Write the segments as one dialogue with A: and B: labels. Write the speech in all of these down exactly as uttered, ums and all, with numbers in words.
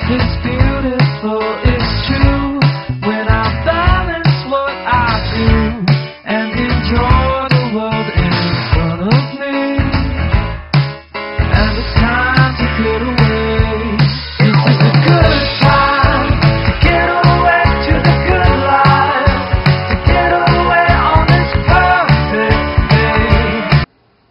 A: It's beautiful, it's true, when I balance what I do and enjoy the world in front of me. And it's time to get away. This is a good time to get away to the good life, to get away on this perfect day.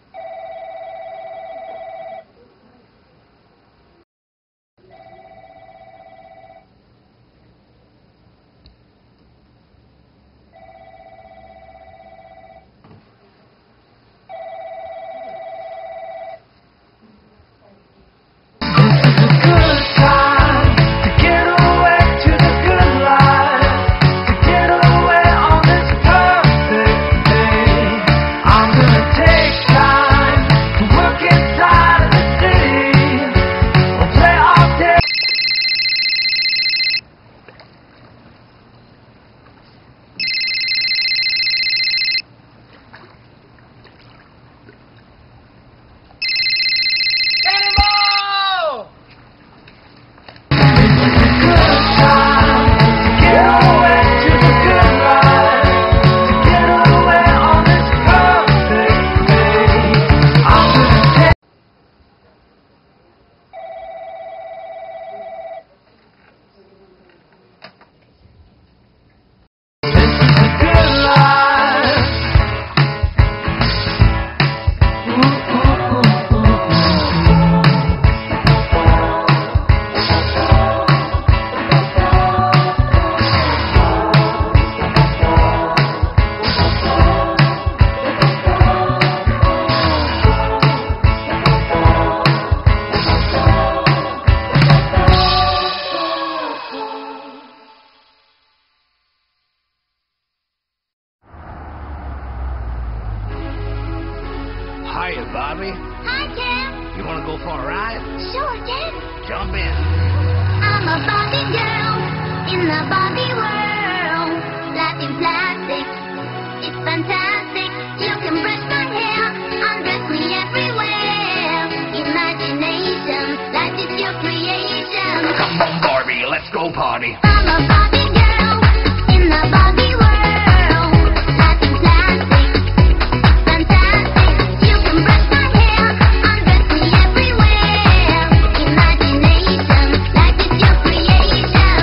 B: Hiya, Bobby.
C: Hi, Tim.
B: You want to go for a ride?
C: Sure, Tim.
B: Jump in.
C: I'm a Barbie girl in the Barbie world. Life in plastic, it's fantastic. You can brush my hair, undress me everywhere. Imagination, life is your creation.
B: Come on, Barbie, let's go party.
C: I'm a Barbie girl in the Barbie world. Life in plastic, fantastic. You can brush my hair, undress me everywhere. Imagination, life is your creation.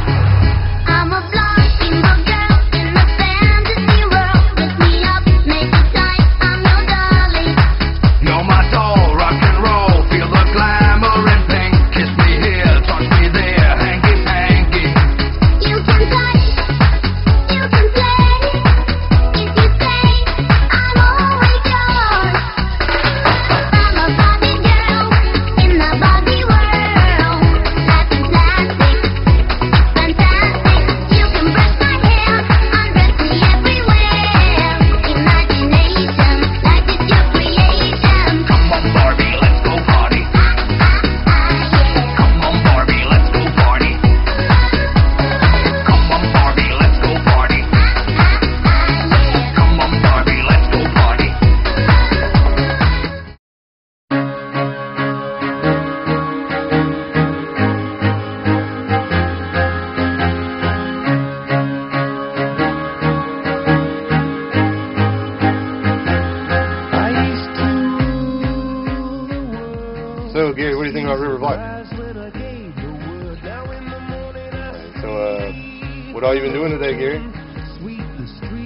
C: I'm a blonde girl in the fantasy world. Dress me up, make it tight. I'm your darling.
B: You're my doll, rock and roll. Feel the glamour and pink. Kiss me here, touch me there. Hanky panky.
C: You can touch, you can play. If you say, I'm always yours. I'm a Barbie girl in the Barbie world. Life in plastic, fantastic. You can brush my hair, undress me everywhere. Imagination, life is your creation.
B: Come on, Barbie, let's go party. Come on, Barbie, let's go party. Come on, Barbie, let's go party. Come on, Barbie, let's go party.
D: So, Gary, what do you think about River Black? So, uh, what all you been doing today, Gary?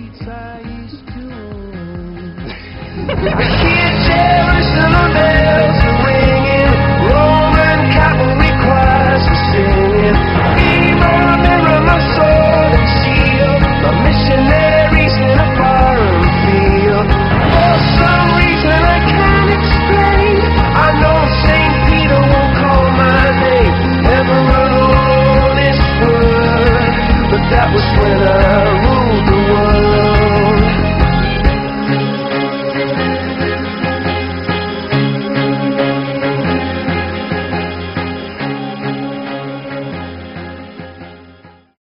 A: Can't cherish the bell.